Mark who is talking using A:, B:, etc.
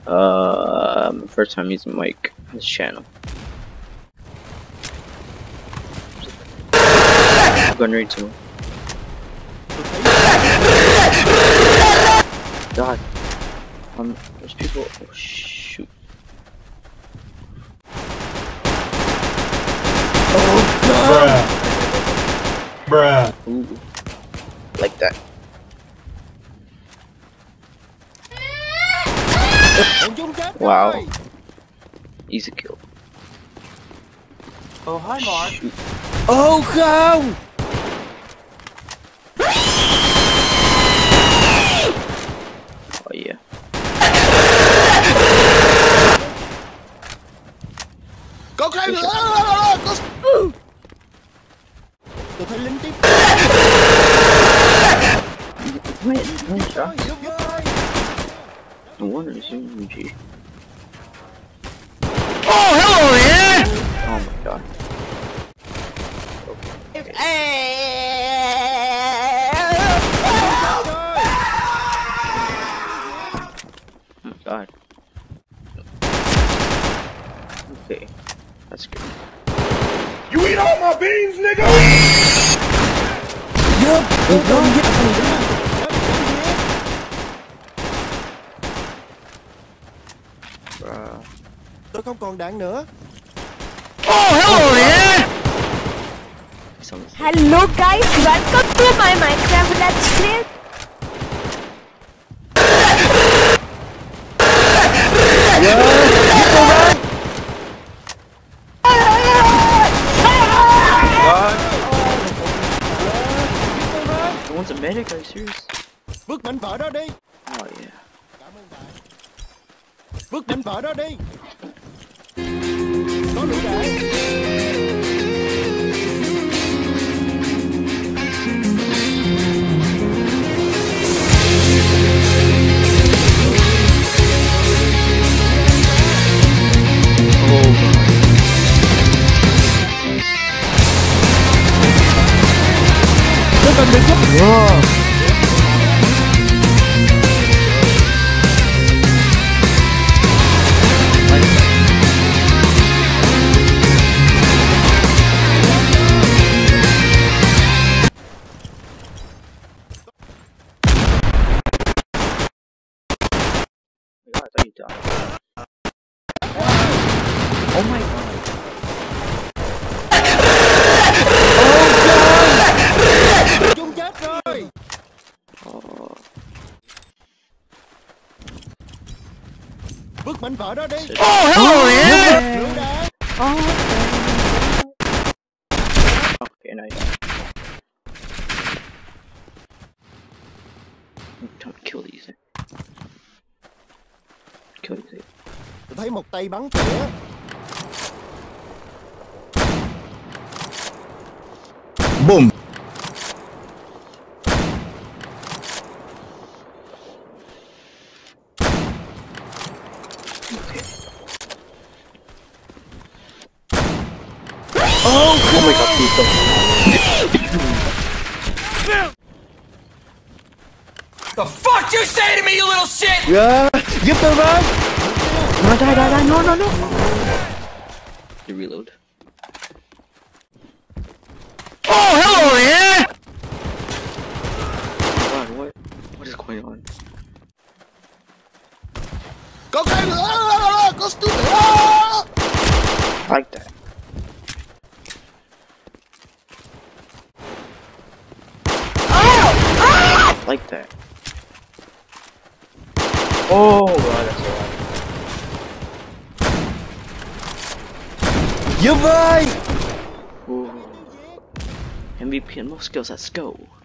A: First time using mic on this channel. Gun range someone. God. There's people. Oh shoot.
B: Oh god! Bruh.
A: Ooh. Like that. Wow. Easy kill.
C: Oh, hi, Mark.
A: Shoot.
B: Oh không!
A: Oh yeah.
B: Có cái nữa! Tôi thấy lính tiếp.
A: Wait, one shot. No wonder it's UMG.
B: Oh hello yeah!
A: Oh my god. Okay. Oh my god. Okay, that's good.
B: You eat all my beans, nigga! Yup, tôi không còn đạn nữa. Oh hello yeah!
D: Hello guys, welcome to my Minecraft Let's Play.
A: No one's a medic, are you serious?
B: Bước đánh vợ đó đi.
A: Oh yeah.
B: Cảm ơn bạn. Bước đánh vợ đó đi. Có đủ đạn.
A: Wow. I thought you died. Oh my god.
B: Chúng chết rồi. Bước mạnh vợ đó đi.
A: Oh hello yeah. Okay, nice. Time to kill these. Kill these.
B: Tôi thấy một tay bắn tỉa. Boom.
A: Oh my god, people.
C: The fuck you say to me, you little shit?
B: Yeah, giúp tôi với.
A: No, die, no. You reload.
B: Oh, hello, yeah.
A: God, what is going on?
B: Có cái nữa, có stupid.
A: Like that. Like that. Oh god, that's so loud.
B: Giúp với.
A: MVP and most skills, let's go.